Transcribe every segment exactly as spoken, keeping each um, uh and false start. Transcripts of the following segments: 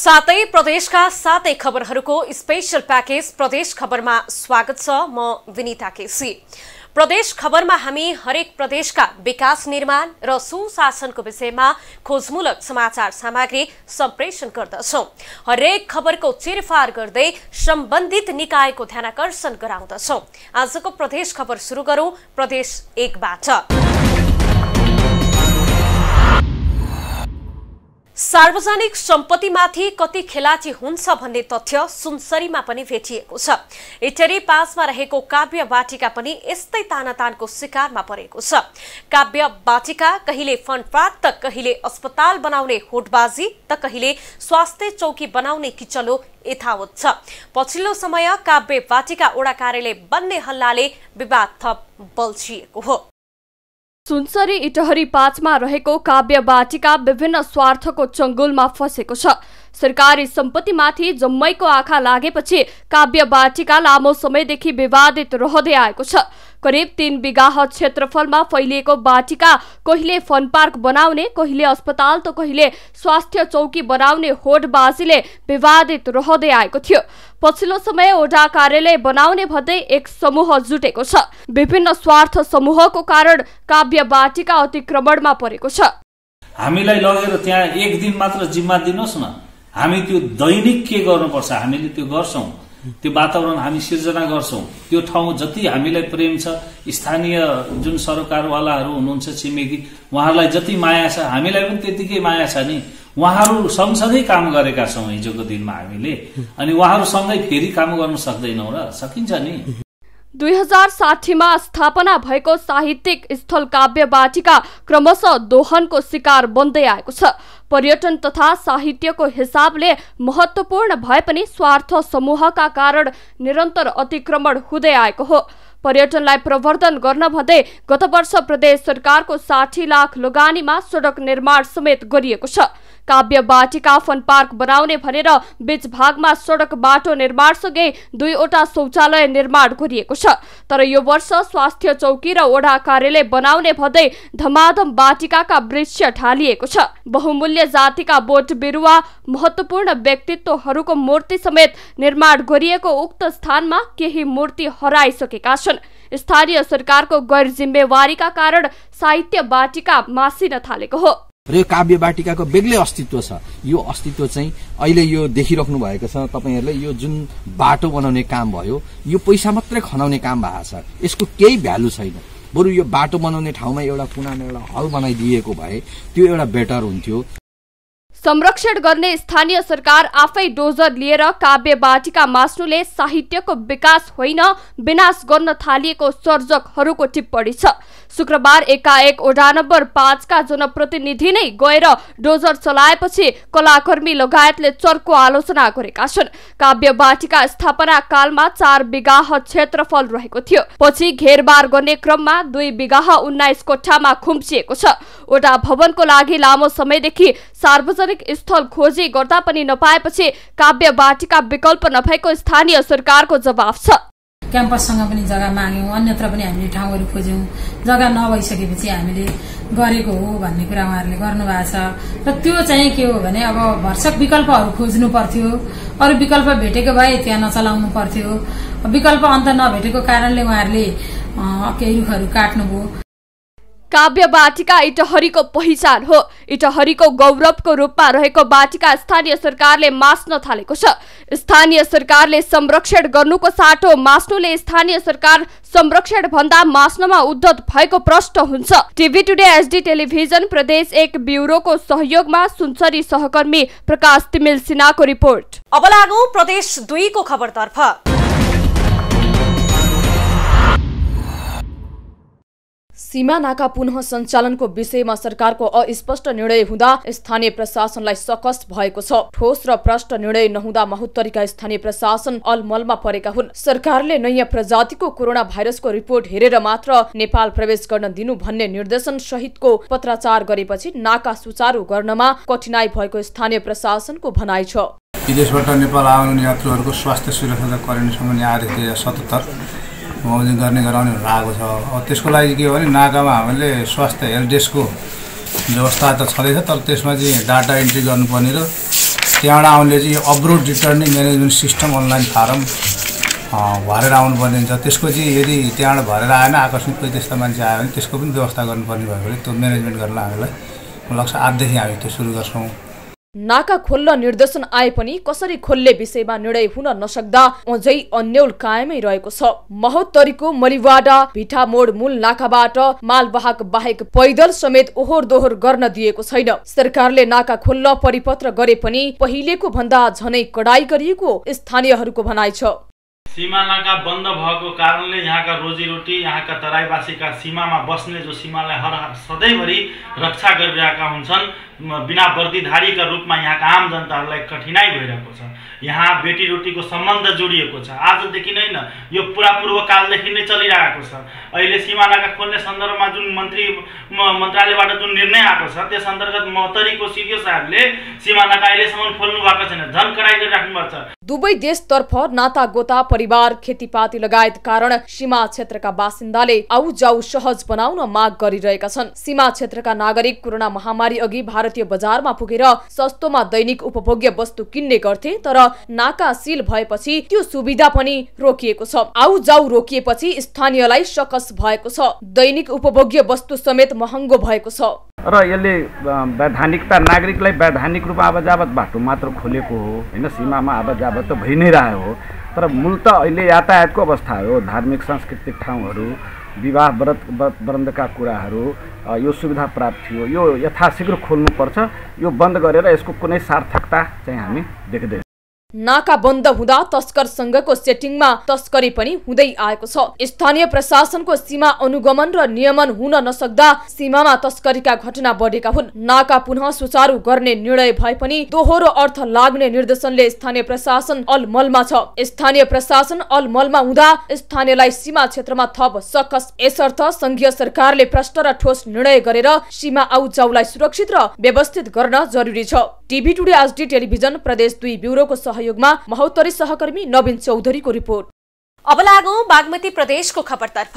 साथै प्रदेशका सातै खबरहरूको स्पेशल प्याकेज प्रदेश खबरमा स्वागत छ। म विनिता केसी। प्रदेश खबरमा हामी हरेक प्रदेशका विकास निर्माण र सुशासनको विषयमा खोजमूलक समाचार सामग्री सम्प्रेषण गर्दछौं। हरेक खबरको चिरफार गर्दै सम्बन्धित निकायको ध्यानाकर्षण गराउँदछौं। आजको प्रदेश खबर सुरु गरौं प्रदेश एकबाट। सार्वजनिक सम्पत्तिमाथि कति खेलाची हुन्छ भन्ने तथ्य सुनसरीमा पनि भेटिएको छ। इटरी पाँचमा रहेको काव्य बाटिका पनि यस्तै तानातानको शिकारमा परेको छ। काव्य बाटिका कहिले फन पार्क त कहिले अस्पताल बनाउने होडबाजी त कहिले स्वास्थ्य चौकी बनाउने किचलो यथावत छ। पछिल्लो समय काव्य बाटिका ओडा कार्यालय बन्ने हल्लाले विवाद थप बल्झिएको हो। सुनसरी इटहरी पाँचमा रहेको काव्य बाटिका विभिन्न स्वार्थको चंगुलमा फसेको छ। सरकारी सम्पत्तिमाथि जम्मैको आँखा लागेपछि काव्य बाटिका लामो समयदेखि विवादित रहँदै आएको छ। करिब तीन बिघा क्षेत्रफलमा फैलिएको बाटिका कहिले फन पार्क बनाउने, कहिले अस्पताल त कहिले स्वास्थ्य चौकी बनाउने होडबाजीले विवादित रहँदै आएको थियो। पछिल्लो समय ओडा कार्यालय बनाउने भन्दै एक समूह जुटेको छ। विभिन्न स्वार्थ समूहको कारण काव्य बाटिका अतिक्रमणमा परेको छ। हामीलाई लगेर त्यहाँ एक दिन मात्र जिम्मा दिनुहोस् न, हामी त्यो दैनिक के गर्नुपर्छ हामीले त्यो गर्छौं। त्यो वातावरण हामी सिर्जना गर्छौं। त्यो ठाउँ जति हामीलाई प्रेम छ, स्थानीय जुन सरकारवालाहरू हुनुहुन्छ छिमेकी, उहाँहरूलाई जति माया छ हामीलाई पनि त्यतिकै माया छ नि। उहाँहरू सँगसँगै काम गरेका छौं हिजोको दिनमा हामीले, अनि उहाँहरू सँगै फेरि काम गर्न सक्दैनौँ र? सकिन्छ नि। दुई हजार साठीमा स्थापना भएको साहित्यिक स्थल काव्य बाटिका क्रमशः दोहनको शिकार बन्दै आएको छ। पर्यटन तथा साहित्यको हिसाबले महत्वपूर्ण भए पनि स्वार्थ समूहका कारण निरन्तर अतिक्रमण हुँदै आएको हो। पर्यटनलाई प्रवर्धन गर्न भन्दै गत वर्ष प्रदेश सरकारको साठी लाख लगानीमा सडक निर्माण समेत गरिएको छ। काव्य बाटिका फन पार्क बनाउने भनेर बीच भागमा सडक बाटो निर्माणसँगै दुईवटा शौचालय निर्माण गरिएको छ। तर यो वर्ष स्वास्थ्य चौकी र ओडा कार्यालय बनाउने भन्दै धमाधम बाटिकाका वृक्ष ढालिएको छ। बहुमूल्य जातिका बोट बिरुवा, महत्वपूर्ण व्यक्तित्वहरूको मूर्ति समेत निर्माण गरिएको उक्त स्थानमा केही मूर्ति हराइसकेका छन्। स्थानीय सरकारको गैर जिम्मेवारीका कारण साहित्य बाटिका मासिन थालेको हो। र यो काव्य बाटिकाको बेग्लै अस्तित्व छ। यो अस्तित्व चाहिँ अहिले यो देखिराख्नु भएको छ तपाईहरुले। यो जुन बाटो बनाउने काम भयो, यो पैसा मात्रै खनाउने काम भएको छ। यसको केही भ्यालु छैन। बरु यो बाटो बनाउने ठाउँमा एउटा कुनामा एउटा हल बनाइदिएको भए त्यो एउटा बेटर हुन्थ्यो। संरक्षण गर्ने स्थानीय सरकार आफै डोजर लिएर काव्य बाटिका मास्नुले साहित्यको विकास होइन विनाश गर्न थालिएको सर्जकहरूको टिप्पणी छ। शुक्रबार एकाएक ओडा नम्बर पाँचका जनप्रतिनिधि नै गएर डोजर चलाएपछि कलाकर्मी लगायतले चर्को आलोचना गरेका छन्। काव्य बाटिका स्थापना कालमा चार बिघा क्षेत्रफल रहेको थियो। पछि घेरबार गर्ने क्रममा दुई बिघा उन्नाइस कोठामा खुम्चिएको छ। ओडा भवनको लागि लामो समयदेखि सार्वजनिक स्थल खोजी गर्दा पनि नपाएपछि काव्य बाटिका विकल्प नभएको स्थानीय सरकारको जवाफ छ। क्याम्पससँग पनि जग्गा माग्यौं, अन्यत्र पनि हामीले ठाउँहरू खोज्यौं। जग्गा नभइसकेपछि हामीले गरेको हो भन्ने कुरा उहाँहरूले गर्नुभएको छ। र त्यो चाहिँ के हो भने अब भर्सक विकल्पहरू खोज्नु पर्थ्यो। अरू विकल्प भेटेको भए त्यहाँ नचलाउनु पर्थ्यो। विकल्प अन्त नभेटेको कारणले उहाँहरूले केही रुखहरू काट्नुभयो। काव्य बाटिका इटहरीको पहिचान हो। इटहरीको गौरवको रूपमा रहेको बाटिका स्थानीय सरकारले मास्न थालेको छ। स्थानीय सरकारले संरक्षण गर्नुको साटो मास्नुले स्थानीय सरकार संरक्षण भन्दा मास्नमा उद्धत भएको प्रश्न हुन्छ। टिभी टुडे एचडी टेलिभिजन प्रदेश एक ब्युरोको सहयोगमा सुनसरी सहकर्मी प्रकाश तिमिल सिन्हाको रिपोर्ट। अब लागौं प्रदेश दुईको खबरतर्फ। सीमा नाका पुनः सञ्चालनको विषयमा सरकारको अस्पष्ट निर्णय हुँदा स्थानीय प्रशासनलाई सकस भएको छ। ठोस र प्रष्ट निर्णय नहुँदा महोत्तरीका स्थानीय प्रशासन अलमलमा परेका हुन्। सरकारले नयाँ प्रजातिको कोरोना भाइरसको रिपोर्ट हेरेर मात्र नेपाल प्रवेश गर्न दिनु भन्ने निर्देशन सहितको पत्राचार गरेपछि नाका सुचारू गर्नमा कठिनाई भएको स्थानीय प्रशासनको भनाइ छ। विदेशबाट नेपाल आउने यात्रुहरूको स्वास्थ्य सुरक्षा कर्मी सम्बन्धी आदेश दुई हजार सतहत्तर बमोजिम गर्ने गराउने लागु छ। अब त्यसको लागि के हो भने नाकामा हामीले स्वास्थ्य हेल्प डेस्कको व्यवस्था त छँदैछ, तर त्यसमा चाहिँ डाटा एन्ट्री गर्नुपर्ने र त्यहाँबाट आउनेले चाहिँ यो abroad returning management system online form भरेर आउनुपर्ने हुन्छ। त्यसको चाहिँ यदि त्यहाँबाट भरेर आएन आकस्मिक कोही त्यस्ता मान्छे आयो भने त्यसको पनि व्यवस्था गर्नुपर्ने भएकोले त्यो म्यानेजमेन्ट गर्न हामीलाई लाग्छ आजदेखि हामी त्यो सुरु गर्छौँ। नाका खोल्न निर्देशन आए पनि कसरी खोल्ने विषयमा निर्णय हुन नसक्दा अझै अन्यल कायमै रहेको छ। महोत्तरीको मलिवाडा भिठामोड मूल नाकाबाट मालवाहक बाहेक पैदल समेत ओहोर दोहोर गर्न दिएको छैन। सरकारले नाका खोल्न परिपत्र गरे पनि पहिलेको भन्दा झनै कडाई गरिएको स्थानीयहरूको भनाइ छ। सीमा नाका बन्द भएको कारणले यहाँका रोजीरोटी यहाँका तराईवासीका सीमामा बस्ने जो सीमालाई हर सधैँभरि रक्षा गरिरहेका हुन्छन् बिना वर्दीधारीका रूपमा यहाँका आम जनताहरूलाई कठिनाई भइरहेको छ। यहाँ बेटी रोटीको सम्बन्ध जोडिएको छ। आजदेखि नै न यो पुरा पूर्वकालदेखि नै चलिरहेको छ। अहिले सीमा नाका खोल्ने सन्दर्भमा जुन मन्त्री मन्त्रालयबाट जुन निर्णय आएको छ त्यस अन्तर्गत महोत्तरीको सिडिओ साहबले सीमा नाका अहिलेसम्म खोल्नु भएको छैन, झन कडाई गरिराख्नु भएको छ। दुवै देशतर्फ नाता गोता परिवार खेतीपाती लगायत कारण सीमा क्षेत्रका बासिन्दाले आउ जाउ सहज बनाउन माग गरिरहेका छन्। सीमा क्षेत्रका नागरिक कोरोना महामारी अघि भारतीय बजारमा पुगेर सस्तोमा दैनिक उपभोग्य वस्तु किन्ने गर्थे, तर नाका सील भएपछि त्यो सुविधा पनि रोकिएको छ। आउ जाउ रोकिएपछि स्थानीयलाई सकस भएको छ। दैनिक उपभोग्य वस्तु समेत महँगो भएको छ र यसले वैधानिकता नागरिकलाई वैधानिक रूपमा आवाजावत बाटो मात्र खोलेको हो हैन, सीमामा आवाजावत त भइ नै रह्यो हो। तर मूल त अहिले यातायातको अवस्था हो। धार्मिक सांस्कृतिक ठाउँहरू विवाह व्रत वृन्दका कुराहरू यो सुविधा प्राप्त थियो, यो यथाशीघ्र खोल्नुपर्छ। यो बन्द गरेर यसको कुनै सार्थकता चाहिँ हामी देख्दैनौँ। नाका बन्द हुँदा तस्कर संघको सेटिङमा तस्करी पनि हुँदै आएको छ। स्थानीय प्रशासनको सीमा अनुगमन र नियमन हुन नसक्दा सीमामा तस्करीका घटना बढेका हुन्। नाका पुनः सुचारू गर्ने निर्णय भए पनि दोहोरो अर्थ लाग्ने निर्देशनले स्थानीय प्रशासन अलमलमा छ। स्थानीय प्रशासन अलमलमा हुँदा स्थानीयलाई सीमा क्षेत्रमा थप सकस। यसर्थ संघीय सरकारले प्रष्ट र ठोस निर्णय गरेर सीमा आउजाउलाई सुरक्षित र व्यवस्थित गर्न जरुरी छ। टिभी टुडे एचडी टेलिभिजन प्रदेश दुई ब्युरोको सहयोगमा महोत्तरी सहकर्मी नवीन चौधरीको रिपोर्ट। अब लागौं बागमती प्रदेशको खबरतर्फ।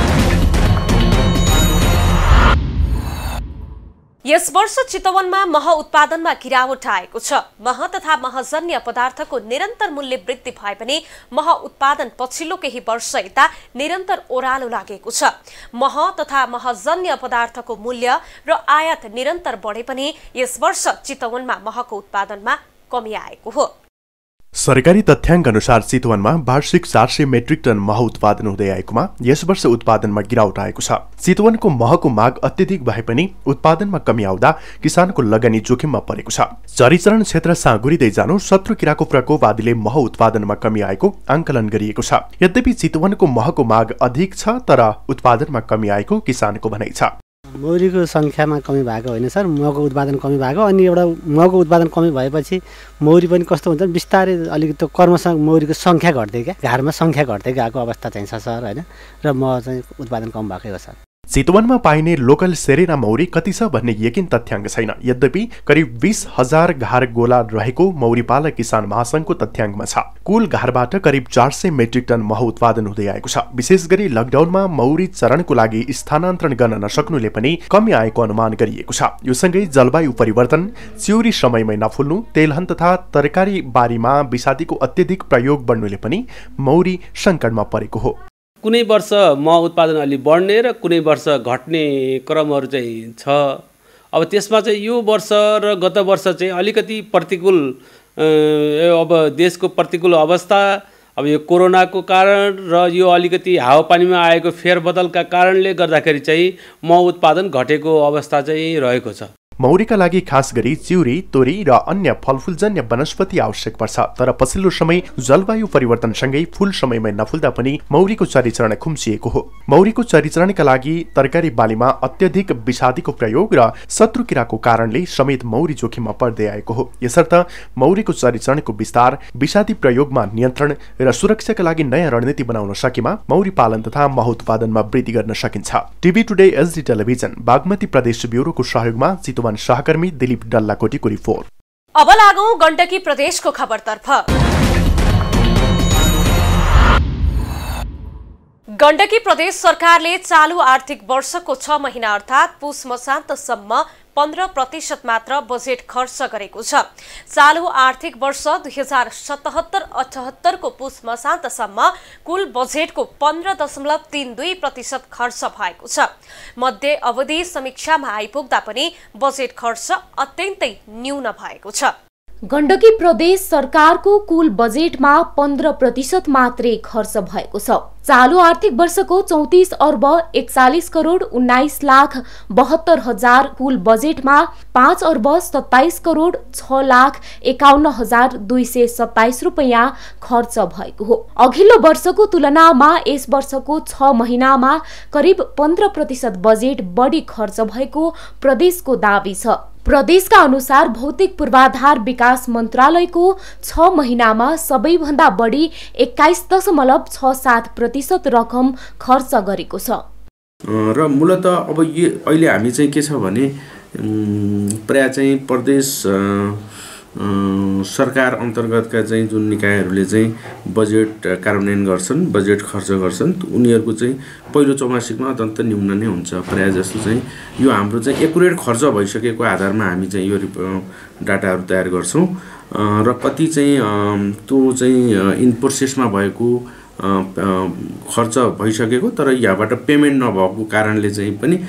यस वर्ष चितवनमा मह उत्पादनमा गिरावट आएको छ। मह तथा महजन्य पदार्थको निरन्तर मूल्य वृद्धि भए पनि मह उत्पादन पछिल्लो केही वर्ष यता निरन्तर ओह्रालो लागेको छ। मह तथा महजन्य पदार्थको मूल्य र आयात निरन्तर बढे पनि यस वर्ष चितवनमा महको उत्पादनमा कमी आएको हो। सरकारी तथ्याङ्क अनुसार चितवनमा वार्षिक चार सय मेट्रिक टन मह उत्पादन हुँदै आएकोमा यस वर्ष उत्पादनमा गिरावट आएको छ। चितवनको महको माग अत्यधिक भए पनि उत्पादनमा कमी आउँदा किसानको लगानी जोखिममा परेको छ। चरीचरण क्षेत्र साँगुरिँदै जानु शत्रु किराको प्रकोप आदिले मह उत्पादनमा कमी आएको आंकलन गरिएको छ। यद्यपि चितवनको महको माग अधिक छ तर उत्पादनमा कमी आएको किसानको भनाइ छ। मौरीको सङ्ख्यामा कमी भएको होइन सर, महको उत्पादन कमी भएको। अनि एउटा महको उत्पादन कमी भएपछि मौरी पनि कस्तो हुन्छ बिस्तारै अलिकति कर्मसँग मौरीको सङ्ख्या घट्दै क्या घारमा सङ्ख्या घट्दै गएको अवस्था चाहिँ छ सर होइन, र मह चाहिँ उत्पादन कम भएकै हो सर। चितवनमा पाइने लोकल सेरेना मौरी कति छ भन्ने यकिन तथ्याङ्क छैन। यद्यपि करिब बीस हजार घार गोला रहेको मौरीपालक किसान महासंघको तथ्याङ्कमा छ। कुल घारबाट करिब चार सय मेट्रिक टन मह उत्पादन हुँदै आएको छ। विशेष गरी लकडाउनमा मौरी चरणको लागि स्थानान्तरण गर्न नसक्नुले पनि कमी आएको अनुमान गरिएको छ। यो सँगै जलवायु परिवर्तन, चिउरी समयमै नफुल्नु, तेलहन तथा तरकारी बारीमा विषादीको अत्यधिक प्रयोग बढ्नुले पनि मौरी सङ्कटमा परेको हो। कुनै वर्ष मह उत्पादन अलि बढ्ने र कुनै वर्ष घट्ने क्रमहरू चाहिँ छ। अब त्यसमा चाहिँ यो वर्ष र गत वर्ष चाहिँ अलिकति प्रतिकूल अब देशको प्रतिकूल अवस्था, अब यो कोरोनाको कारण र यो अलिकति हावापानीमा आएको फेरबदलका कारणले गर्दाखेरि चाहिँ मह उत्पादन घटेको अवस्था चाहिँ रहेको छ। मौरीका लागि खास गरी चिउरी, तोरी र अन्य फलफुलजन्य वनस्पति आवश्यक पर्छ। तर पछिल्लो समय जलवायु परिवर्तनसँगै फूल समयमै नफुल्दा पनि मौरीको चरीचरण खुम्चिएको हो। मौरीको चरीचरणका लागि तरकारी बालीमा अत्यधिक विषादीको प्रयोग र शत्रु किराको कारणले समेत मौरी जोखिममा पर्दै आएको हो। यसर्थ मौरीको चरीचरणको विस्तार, विषादी प्रयोगमा नियन्त्रण र सुरक्षाका लागि नयाँ रणनीति बनाउन सकेमा मौरी पालन तथा मह उत्पादनमा वृद्धि गर्न सकिन्छ। TV today HD television Bagmati प्रदेश ब्युरोको सहयोगमा चितवन सहकर्मी दिलीप डल्लाकोटीको रिपोर्ट। अब लागौं गण्डकी प्रदेशको खबरतर्फ। गण्डकी प्रदेश सरकारले चालू आर्थिक वर्षको छ महिना अर्थात् पुष मसान्तसम्म पन्ध्र प्रतिशत मात्र बजेट खर्च गरेको छ। चालू आर्थिक वर्ष दुई हजार सतहत्तर अठहत्तरको पुष मसान्तसम्म कुल बजेटको पन्ध्र दशमलव तीन दुई प्रतिशत खर्च भएको छ। मध्य अवधि समीक्षामा आइपुग्दा पनि बजेट खर्च अत्यन्तै न्यून भएको छ। गण्डकी प्रदेश सरकारको कुल बजेटमा पन्ध्र प्रतिशत मात्रै खर्च भएको छ। चालू आर्थिक वर्षको चौतिस अर्ब एकचालिस करोड उन्नाइस लाख बहत्तर हजार कुल बजेटमा पाँच अर्ब सत्ताइस करोड छ लाख एकाउन्न हजार दुई सय सत्ताइस रुपियाँ खर्च भएको हो। अघिल्लो वर्षको तुलनामा यस वर्षको छ महिनामा करिब पन्ध्र प्रतिशत बजेट बढी खर्च भएको प्रदेशको दावी छ। प्रदेशका अनुसार भौतिक पूर्वाधार विकास मन्त्रालयको छ महिनामा सबैभन्दा बढी एक्काइस दशमलव छ सात प्रतिशत रकम खर्च गरेको छ। र मूलत अब यो अहिले हामी चाहिँ के छ भने प्राय चाहिँ प्रदेश सरकार अन्तर्गतका चाहिँ जुन निकायहरूले चाहिँ बजेट कार्यान्वयन गर्छन्, बजेट खर्च गर्छन्, उनीहरूको चाहिँ पहिलो चौमासिकमा अत्यन्त न्यून नै हुन्छ। प्रायः जस्तो चाहिँ यो हाम्रो चाहिँ एकुरेट खर्च भइसकेको आधारमा हामी चाहिँ यो डाटाहरू तयार गर्छौँ र कति चाहिँ त्यो चाहिँ इन प्रोसेसमा भएको खर्च भइसकेको तर यहाँबाट पेमेन्ट नभएको कारणले चाहिँ पनि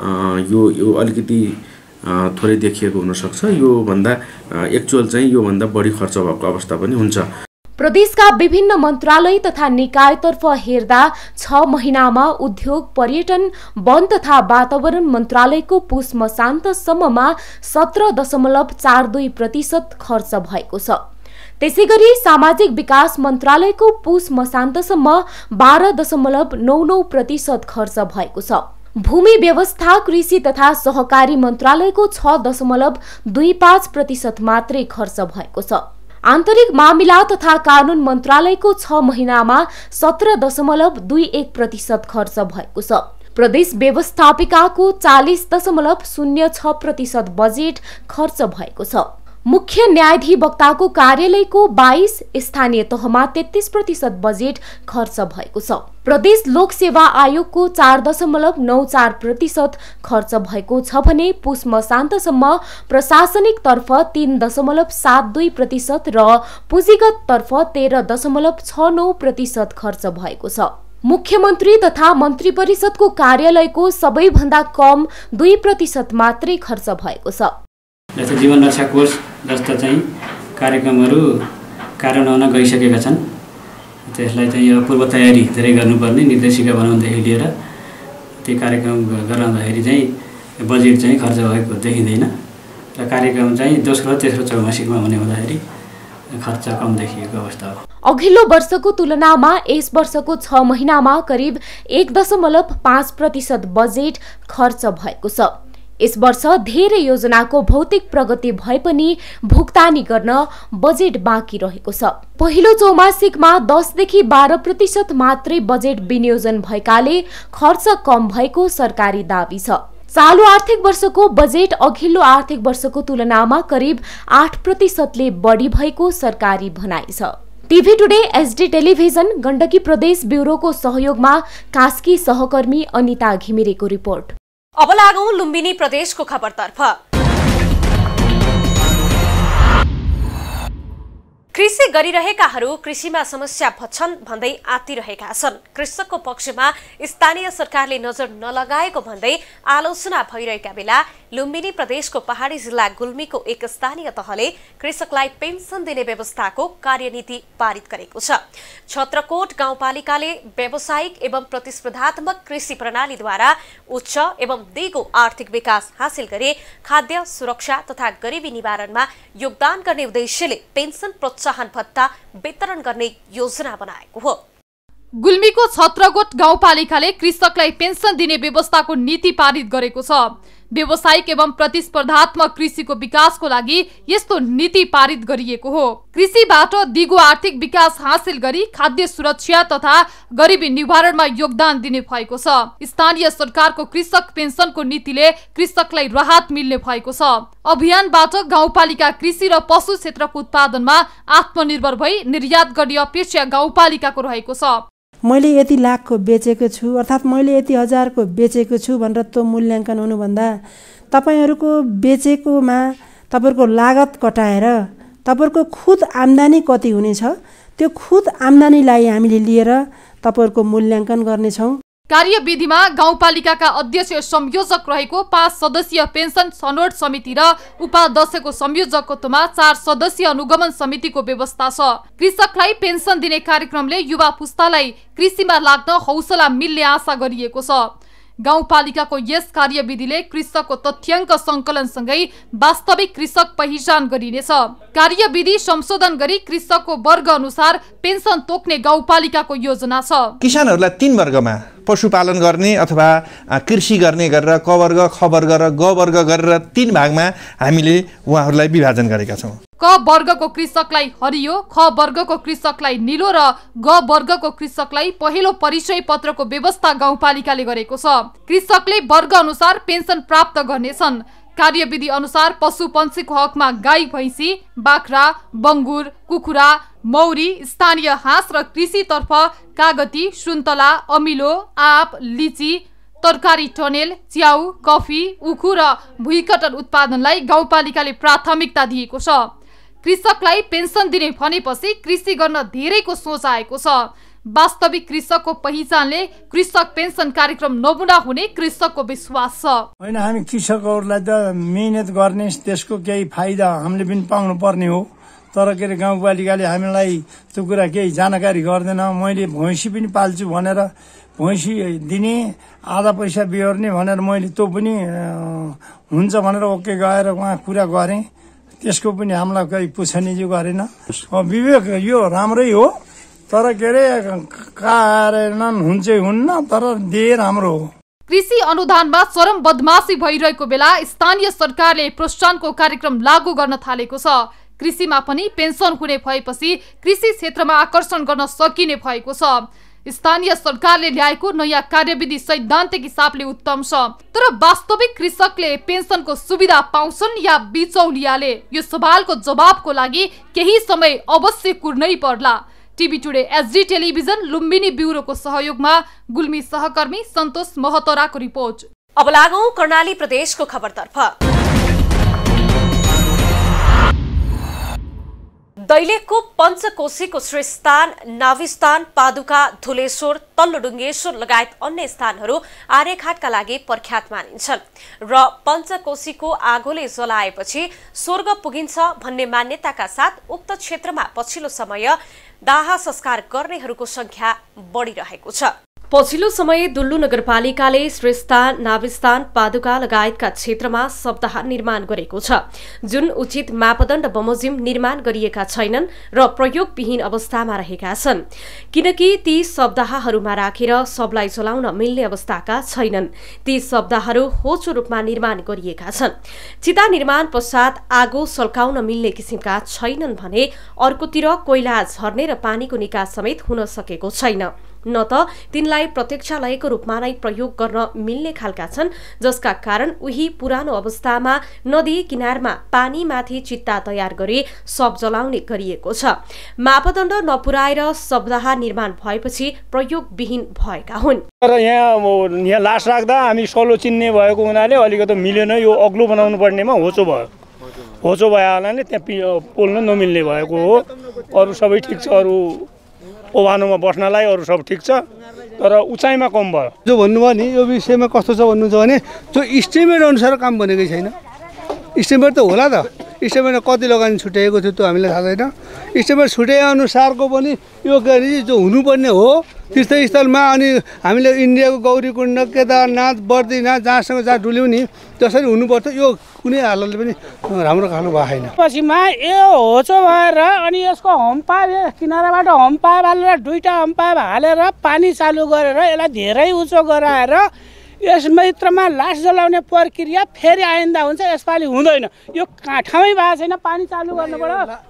यो यो अलिकति थोरै देखिएको हुनसक्छ। यो भन्दा एक्चुअल चाहिँ यो भन्दा बढी खर्च भएको अवस्था पनि हुन्छ। प्रदेशका विभिन्न मन्त्रालय तथा निकायतर्फ हेर्दा छ महिनामा उद्योग, पर्यटन, वन तथा वातावरण मन्त्रालयको पुष मसान्तसम्ममा सत्र दशमलव चार दुई प्रतिशत खर्च भएको छ। त्यसैगरी सामाजिक विकास मन्त्रालयको पुष मसान्तसम्म बाह्र दशमलव नौ नौ प्रतिशत खर्च भएको छ। भूमि व्यवस्था, कृषि तथा सहकारी मन्त्रालयको छ दशमलव दुई पाँच प्रतिशत मात्रै खर्च भएको छ। आन्तरिक मामिला तथा कानून मन्त्रालयको छ महिनामा सत्र दशमलव दुई एक प्रतिशत खर्च भएको छ। प्रदेश व्यवस्थापिकाको चालिस दशमलव शून्य छ प्रतिशत बजेट खर्च भएको छ। मुख्य न्यायाधिवक्ताको कार्यालयको बाइस, स्थानीय तहमा तेत्तीस प्रतिशत बजेट खर्च भएको छ। प्रदेश लोक सेवा आयोगको चार दशमलव नौ चार प्रतिशत खर्च भएको छ भने पुष मसान्तसम्म प्रशासनिक तर्फ तीन दशमलव सात दुई प्रतिशत र पुँजीगत तर्फ तेह्र दशमलव छ नौ प्रतिशत खर्च भएको छ। मुख्यमन्त्री तथा मन्त्री परिषदको कार्यालयको सबैभन्दा कम दुई प्रतिशत मात्रै खर्च भएको छ। जस्तै जीवन रक्षा कोष जस्ता चाहिँ कार्यक्रमहरू कार्यान्वयन गइसकेका छन्। त्यसलाई चाहिँ यो पूर्व तयारी धेरै गर्नुपर्ने, निर्देशिका बनाउनदेखि लिएर त्यो कार्यक्रम गराउँदाखेरि चाहिँ बजेट चाहिँ खर्च भएको देखिँदैन र कार्यक्रम चाहिँ दोस्रो तेस्रो चौमासिकमा हुने हुँदाखेरि खर्च कम देखिएको अवस्था हो। अघिल्लो वर्षको तुलनामा यस वर्षको छ महिनामा करिब एक दशमलव पाँच प्रतिशत बजेट खर्च भएको छ। यस वर्ष धेरै योजनाको भौतिक प्रगति भए पनि भुक्तानी गर्न बजेट बाँकी रहेको छ। पहिलो चौमासिकमा दसदेखि बाह्र प्रतिशत मात्रै बजेट विनियोजन भएकाले खर्च कम भएको सरकारी दावी छ। चालू आर्थिक वर्षको बजेट अघिल्लो आर्थिक वर्षको तुलनामा करिब आठ प्रतिशतले बढी भएको सरकारी भनाइ छ। TV today, SD television, Gandaki प्रदेश ब्युरोको सहयोगमा कास्की सहकर्मी अनिता घिमिरेको रिपोर्ट। अब लागौं लुम्बिनी प्रदेशको खबरतर्फ। कृषि गरिरहेकाहरू कृषिमा समस्या भन्छन् भन्दै आतिरहेका छन्। कृषकको पक्षमा स्थानीय सरकारले नजर नलगाएको भन्दै आलोचना भइरहेका बेला लुम्बिनी प्रदेशको पहाडी जिल्ला गुल्मीको एक स्थानीय तहले कृषकलाई पेन्सन दिने व्यवस्थाको कार्यनीति पारित गरेको छ। छत्रकोट गाउँपालिकाले व्यावसायिक एवं प्रतिस्पर्धात्मक कृषि प्रणालीद्वारा उच्च एवं दिगो आर्थिक विकास हासिल गरी खाद्य सुरक्षा तथा गरिबी निवारणमा योगदान गर्ने उद्देश्यले पेन्सन प्रोत्साहन भत्ता वितरण गर्ने योजना बनाएको हो। गुल्मीको छत्रकोट गाउँपालिकाले कृषकलाई पेन्सन दिने व्यवस्थाको नीति पारित गरेको छ। व्यावसायिक एवं प्रतिस्पर्धात्मक कृषिको विकासको लागि यस्तो नीति पारित गरिएको हो। कृषिबाट दिगो आर्थिक विकास हासिल गरी खाद्य सुरक्षा तथा गरिबी निवारणमा योगदान दिने भएको छ। स्थानीय सरकारको कृषक पेन्सनको नीतिले कृषकलाई राहत मिल्ने भएको छ। अभियानबाट गाउँपालिका कृषि र पशु क्षेत्रको उत्पादनमा आत्मनिर्भर भई निर्यात गर्ने अपेक्षा गाउँपालिकाको रहेको छ। मैले यति लाखको बेचेको छु अर्थात् मैले यति हजारको बेचेको छु भनेर त्यो मूल्याङ्कन हुनुभन्दा तपाईँहरूको बेचेकोमा तपाईँहरूको लागत कटाएर तपाईँहरूको खुद आम्दानी कति हुनेछ त्यो खुद आम्दानीलाई हामीले लिएर तपाईँहरूको मूल्याङ्कन गर्नेछौँ। कार्यविधिमा गाउँपालिकाका अध्यक्ष संयोजक रहेको पाँच सदस्यीय पेन्सन छनौट समिति र उपाध्यक्षको संयोजकत्वमा चार सदस्यीय अनुगमन समितिको व्यवस्था छ। कृषकलाई पेन्सन दिने कार्यक्रमले युवा पुस्तालाई कृषिमा लाग्न हौसला मिल्ने आशा गरिएको छ। गाउँपालिकाको यस कार्यविधिले कृषकको तथ्याङ्क सङ्कलनसँगै वास्तविक कृषक पहिचान गरिनेछ। कार्यविधि संशोधन गरी कृषकको वर्ग अनुसार पेन्सन तोक्ने गाउँपालिकाको योजना छ। किसानहरूलाई तीन वर्गमा पशुपालन गर्ने अथवा कृषि गर्ने गरेर क वर्ग ख वर्ग र ग वर्ग गरेर तीन भागमा हामीले उहाँहरूलाई विभाजन गरेका छौँ। क वर्गको कृषकलाई हरियो, ख वर्गको कृषकलाई नीलो र ग वर्गको कृषकलाई पहिलो परिचय पत्रको व्यवस्था गाउँपालिकाले गरेको छ। कृषकले वर्ग अनुसार पेन्सन प्राप्त गर्नेछन्। कार्यविधि अनुसार पशु पन्छीको हकमा गाई भैँसी, बाख्रा, बङ्गुर, कुखुरा, मौरी, स्थानीय हाँस र कृषितर्फ कागती, सुन्तला, अमिलो, आँप, लिची, तरकारी टनेल, च्याउ, कफी, उखु र भुइँकटन उत्पादनलाई गाउँपालिकाले प्राथमिकता दिएको छ। कृषकलाई पेन्सन दिने भनेपछि कृषि गर्न धेरैको सोच आएको छ। वास्तविक कृषकको पहिचानले कृषक पेन्सन कार्यक्रम नमुना हुने कृषकको विश्वास छ। होइन, हामी कृषकहरूलाई त मेहनत गर्ने त्यसको केही फाइदा हामीले पनि पाउनु पर्ने हो, तर के अरे गाउँपालिकाले हामीलाई त्यो कुरा केही जानकारी गर्दैन। मैले भैँसी पनि पाल्छु भनेर भैँसी दिने, आधा पैसा बिहोर्ने भनेर मैले त्यो पनि हुन्छ भनेर ओके गएर उहाँ कुरा गरेँ, त्यसको पनि हामीलाई केही पुछनिजी गरेन। विवेक यो राम्रै हो, तर के अरे कार्यान्वयन हुन्छ हुन्न, तर दिए राम्रो हो। कृषि अनुदानमा चरम बदमाशी भइरहेको बेला स्थानीय सरकारले प्रोत्साहनको कार्यक्रम लागू गर्न थालेको छ। कृषिमा पनि पेन्सन हुने भएपछि कृषि क्षेत्रमा आकर्षण गर्न सकिने भएको छ। स्थानीय सरकारले ल्याएको नयाँ कार्यविधि सैद्धान्तिक हिसाबले उत्तम छ, तर वास्तविक कृषकले पेन्सनको सुविधा पाउँछन् या बिचौलियाले? यो सवालको जवाबको लागि केही समय अवश्य कुर्नै पर्ला। TV today SD television Lumbini ब्युरोको सहयोगमा गुल्मी सहकर्मी सन्तोष महतराको रिपोर्ट। अब लागौं कर्णाली प्रदेशको खबरतर्फ। दैलेखको पञ्चकोशीको श्रीस्थान, नाभिस्थान, पादुका, धुलेश्वर, तल्लो डुङ्गेश्वर लगायत अन्य स्थानहरू आर्यघाटका लागि प्रख्यात मानिन्छन् र पञ्चकोशीको आगोले जलाएपछि स्वर्ग पुगिन्छ भन्ने मान्यताका साथ उक्त क्षेत्रमा पछिल्लो समय दाह संस्कार गर्नेहरूको संख्या बढिरहेको छ। पछिल्लो समय दुल्लु नगरपालिकाले श्रीस्थान, नाभिस्थान, पादुका लगायतका क्षेत्रमा शवदाह निर्माण गरेको छ, जुन उचित मापदण्ड बमोजिम निर्माण गरिएका छैनन् र प्रयोगविहीन अवस्थामा रहेका छन्, किनकि ती शवदाहहरूमा राखेर शवलाई जलाउन मिल्ने अवस्थाका छैनन्। ती शवदाहहरू होचो रूपमा निर्माण गरिएका छन्। चिता निर्माण पश्चात आगो सल्काउन मिल्ने किसिमका छैनन् भने अर्कोतिर कोइला झर्ने र पानीको निकास समेत हुन सकेको छैन, न त तिनलाई प्रतीक्षालयको रूपमा नै प्रयोग गर्न मिल्ने खालका छन्, जसका कारण उही पुरानो अवस्थामा नदी किनारमा पानीमाथि चित्ता तयार गरी शव जलाउने गरिएको छ। मापदण्ड नपुर्याएर शवदाह निर्माण भएपछि प्रयोगविहीन भएका हुन्। तर यहाँ यहाँ लास राख्दा हामी सलो चिन्ने भएको हुनाले अलिकति मिलेन, यो अग्लो बनाउनु पर्नेमा होचो भयो होचो भयो हुनाले त्यहाँ पोल्न नमिल्ने भएको हो। अरू सबै ठिक छ, अरू ओभानोमा बस्नलाई अरू सब ठिक छ, तर उचाइमा कम भयो। जो भन्नुभयो नि यो विषयमा कस्तो छ भन्नुहुन्छ भने जो इस्टिमेट अनुसार काम बनेकै छैन। इस्टिमेट त होला त, इस्टिमेटमा कति लगानी छुट्याएको थियो त्यो हामीलाई थाहा छैन। इस्टिमेट छुट्याए अनुसारको पनि यो के अरे जो हुनुपर्ने हो तीर्थस्थलमा, अनि हामीले इन्डियाको गौरीकुण्ड, केदारनाथ, बद्रीनाथ जहाँसँग जहाँ डुल्यौँ नि त्यसरी हुनुपर्छ, यो कुनै हालतले पनि राम्रो खानु भएको छैन। पछिमा यो होचो भएर अनि यसको हम्पा किनाराबाट हम्पा हालेर दुईवटा हम्पा हालेर पानी चालु गरेर यसलाई धेरै उच्च गराएर यसभित्रमा लास जलाउने प्रक्रिया फेरि आइन्दा हुन्छ, यसपालि हुँदैन। यो ठाउँै भएको छैन, पानी चालु गर्नु पर्यो।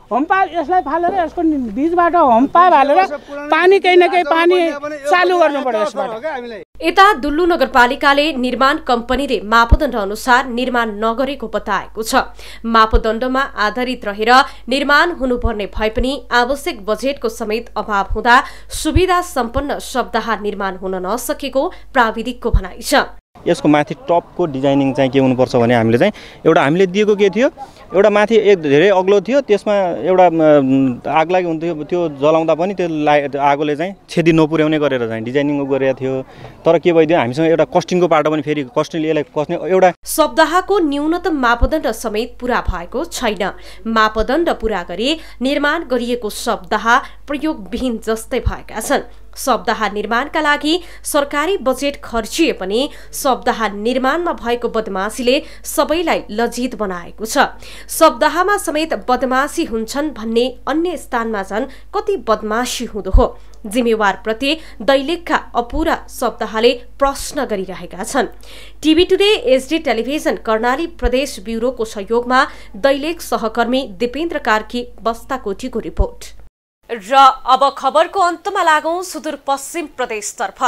होम पाइप यसलाई फालेर यसको बीचबाट होम पाइप हालेर पानी केही न केही पानी चालु गर्नु पर्यो यसबाट। यता दुल्लु नगरपालिकाले निर्माण कम्पनीले मापदण्ड अनुसार निर्माण नगरेको बताएको छ। मापदण्डमा आधारित रहेर निर्माण हुनुपर्ने भए पनि आवश्यक बजेटको समेत अभाव हुँदा सुविधा सम्पन्न शब्दहा निर्माण हुन नसकेको प्राविधिकको भनाइ छ। यसको माथि टपको डिजाइनिङ चाहिँ के हुनुपर्छ भने हामीले चाहिँ एउटा हामीले दिएको के थियो, एउटा माथि एक धेरै अग्लो थियो, त्यसमा एउटा आग लागि हुन्थ्यो, त्यो जलाउँदा पनि त्यो लाइट आगोले चाहिँ क्षति नपुर्याउने गरेर चाहिँ डिजाइनिङ गरेको थियो। तर के भइदियो, हामीसँग एउटा कस्टिङको पाटो पनि फेरि कस्टिङले यसलाई कस्ने एउटा शब्दहाको न्यूनतम मापदण्ड समेत पूरा भएको छैन। मापदण्ड पूरा गरी निर्माण गरिएको शब्दहा प्रयोगविहीन जस्तै भएका छन्। शब्दहा निर्माणका लागि सरकारी बजेट खर्चिए पनि शब्दहा निर्माणमा भएको बदमाशीले सबैलाई लज्जित बनाएको छ। शब्दहामा समेत बदमाशी हुन्छन् भन्ने अन्य स्थानमा झन् कति बदमाशी हुँदो हो। जिम्मेवार प्रति दैलेखका अपुरा शब्दहाले प्रश्न गरिरहेका छन्। TV today HD television Karnali प्रदेश ब्युरोको सहयोगमा दैलेख सहकर्मी दिपेन्द्र कार्की बस्ताकोटीको रिपोर्ट। र अब खबरको अन्तमा लागौं सुदूरपश्चिम प्रदेशतर्फ।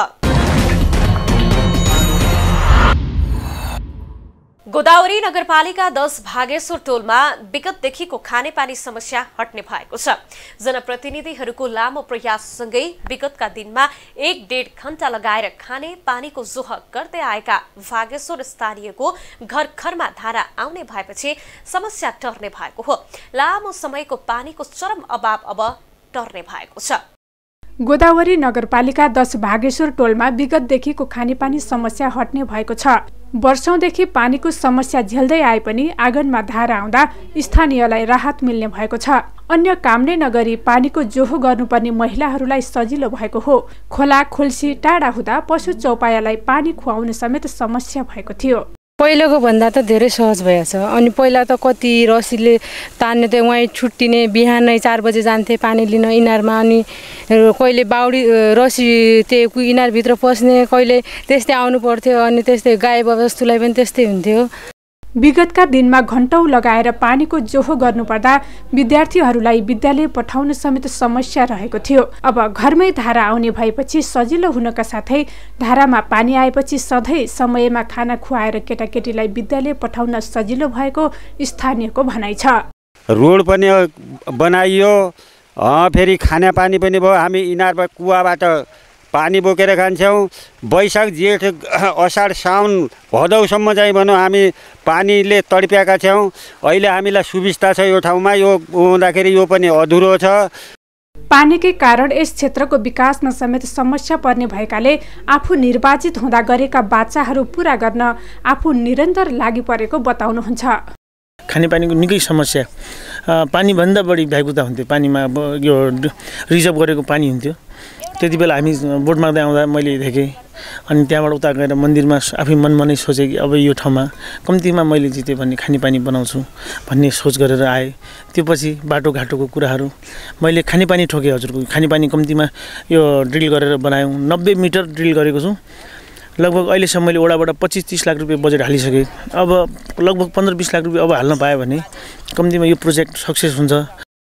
गोदावरी नगरपालिका दस भागेश्वर टोलमा विगतदेखिको खानेपानी समस्या हट्ने भएको छ। जनप्रतिनिधिहरूको लामो प्रयाससँगै विगतका दिनमा एक डेढ घण्टा लगाएर खाने पानीको जोह गर्दै आएका भागेश्वर स्थानीयको घर घरमा धारा आउने भएपछि समस्या टर्ने भएको हो। लामो समयको पानीको चरम अभाव अब टर्ने भएको छ। गोदावरी नगरपालिका दस भागेश्वर टोलमा विगतदेखिको खानेपानी समस्या हट्ने भएको छ। वर्षौंदेखि पानीको समस्या झेल्दै आए पनि आँगनमा धारा आउँदा स्थानीयलाई राहत मिल्ने भएको छ। अन्य काम नै नगरी पानीको जोहो गर्नुपर्ने महिलाहरूलाई सजिलो भएको हो। खोला खोल्सी टाढा हुँदा पशु चौपायालाई पानी खुवाउन समेत समस्या भएको थियो। पहिलाको भन्दा त धेरै सहज भएछ। अनि पहिला त कति रसीले तान्ने त वहीँ छुट्टिने, बिहानै चार बजे जान्थे पानी लिन इनारमा। अनि कहिले बाउडी रसी त्यो इनारभित्र पस्ने, कहिले त्यस्तै आउनु पर्थ्यो। अनि त्यस्तै गाई बस्तुलाई पनि त्यस्तै हुन्थ्यो। विगतका दिनमा घण्टौं लगाएर पानीको जोहो गर्नुपर्दा विद्यार्थीहरूलाई विद्यालय पठाउन समेत समस्या रहेको थियो। अब घरमै धारा आउने भएपछि सजिलो हुनका साथै धारामा पानी आएपछि सधैँ समयमा खाना खुवाएर केटाकेटीलाई विद्यालय पठाउन सजिलो भएको स्थानीयको भनाइ छ। रोड पनि बनाइयो, फेरि खानापानी पनि भयो। हामी इनारबाट कुवाबाट पानी बोकेर खान्छौँ। वैशाख जेठ असाढ साउन भदौसम्म चाहिँ भनौँ हामी पानीले तडपिएका छौँ। अहिले हामीलाई सुविस्ता छ यो ठाउँमा। यो हुँदाखेरि यो पनि अधुरो छ। पानीकै कारण यस क्षेत्रको विकासमा समेत समस्या पर्ने भएकाले आफू निर्वाचित हुँदा गरेका बाचाहरू पूरा गर्न आफू निरन्तर लागि परेको बताउनुहुन्छ। खानेपानीको निकै समस्या, पानीभन्दा बढी भ्यागुता हुन्थ्यो। पानीमा यो रिजर्भ गरेको पानी हुन्थ्यो। त्यति बेला हामी भोट माग्दै आउँदा मैले देखेँ। अनि त्यहाँबाट उता गएर मन्दिरमा आफै मनमा नै सोचेँ कि अब यो ठाउँमा कम्तीमा मैले जितेँ भने खानेपानी बनाउँछु भन्ने सोच गरेर आएँ। त्यो पछि बाटोघाटोको कुराहरू मैले खानेपानी ठोकेँ। हजुरको खानेपानी कम्तीमा यो ड्रिल गरेर बनायौँ। नब्बे मिटर ड्रिल गरेको छु। लगभग अहिलेसम्म मैले वडाबाट पच्चिस तीस लाख रुपियाँ बजेट हालिसकेँ। अब लगभग पन्ध्र बिस लाख रुपियाँ अब हाल्न पायो भने कम्तीमा यो प्रोजेक्ट सक्सेस हुन्छ।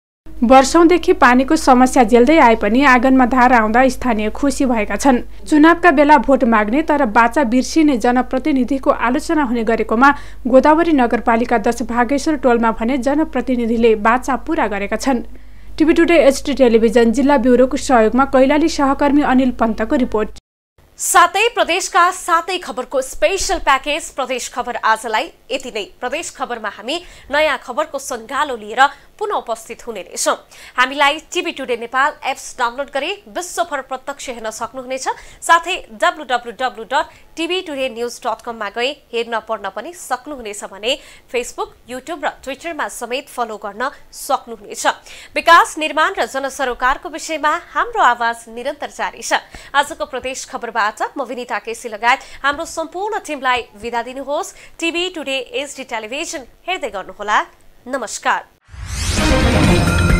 वर्षौंदेखि पानीको समस्या झेल्दै आए पनि आँगनमा धारा आउँदा स्थानीय खुसी भएका छन्। चुनावका बेला भोट माग्ने तर बाचा बिर्सिने जनप्रतिनिधिको आलोचना हुने गरेकोमा गोदावरी नगरपालिका दस भागेश्वर टोलमा भने जनप्रतिनिधिले बाचा पूरा गरेका छन्। टिभी टुडे एचडी टेलिभिजन जिल्ला ब्युरोको सहयोगमा कैलाली सहकर्मी अनिल पन्तको रिपोर्ट। सातै प्रदेशका सातै खबरको स्पेशल प्याकेज प्रदेश खबर आजलाई यति नै। प्रदेश खबरमा हामी नयाँ खबरको सङ्गालो लिएर पुनः उपस्थित हुने रहेछौँ। हामीलाई TV today Nepal apps download गरी विश्वभर प्रत्यक्ष हेर्न सक्नुहुनेछ। साथै W W W dot TV today news dot कममा गई हेर्न पढ्न पनि सक्नुहुनेछ भने फेसबुक, युट्युब र ट्विटरमा समेत फलो गर्न सक्नुहुनेछ। विकास, निर्माण र जनसरोकारको विषयमा हाम्रो आवाज निरन्तर जारी छ। आजको प्रदेश खबरबाट म विनिता केसी लगायत हाम्रो सम्पूर्ण टिमलाई बिदा दिनुहोस्। टिभी टुडे एचडी टेलिभिजन हेर्दै गर्नुहोला। नमस्कार।